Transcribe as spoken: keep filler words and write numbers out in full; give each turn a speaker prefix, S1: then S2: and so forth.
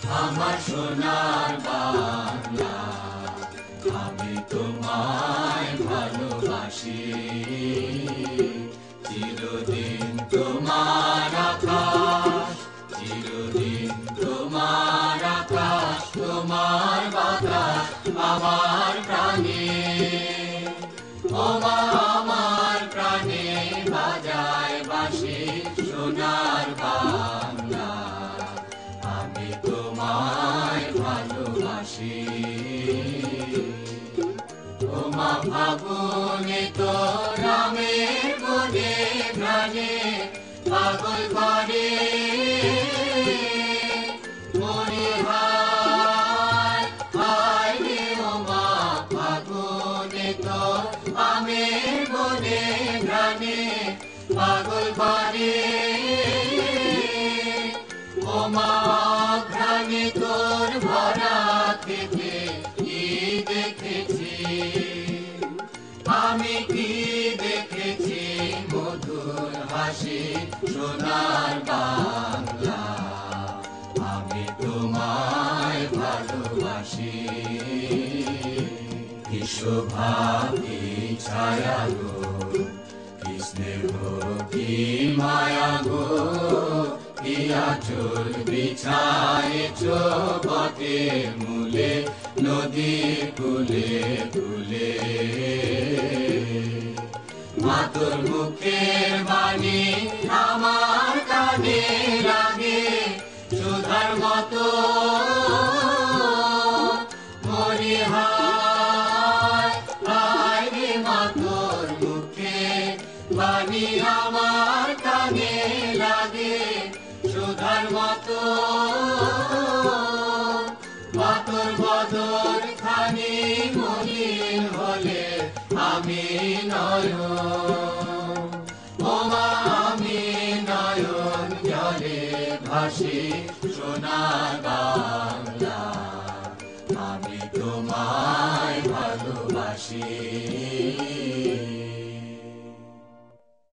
S1: আমার সোনার বাংলা, আমি তোমায় ভালোবাসি। চিরদিন তোমার আকাশ, চিরদিন তোমার আকাশ, তোমার বাতাস আমার প্রাণে। ওমা আমার প্রাণে বাজায় বাঁশি সোনার বাংলা, আমি তোমায় ভালোবাসি। ওমা ফাগুনে তো রামের বনে প্রাণে পাগল করে মনে হায় হায় রে। ওমা ফাগুনে তো আমের বনে প্রাণে পাগল করে। ওমা ঘ্রাণে তোর ভরা থেকে কি দেখেছি আমি, কি দেখেছি মধুর হাসি সোনার বাংলা, আমি তোমায় ভালোবাসি। কি শোভা কি ছায়া গো, কি স্নেহ কি মায়া গো, কি আঁচল বিছায়েছ বটের মূলে নদী কূলে কূলে। মা তোর মুখের বাণী আমার কানে লাগে সুধার মতো। মরি হায় হায় রে। মা তোর মুখের বাণী আমার কানে লাগে সুধার মতো। মা তোর বদন খানি মলিন হলে আমি নয়ন, ওমা আমি নয়ন জলে ভাসি সোনার বাংলা, আমি তোমায় ভালোবাসি।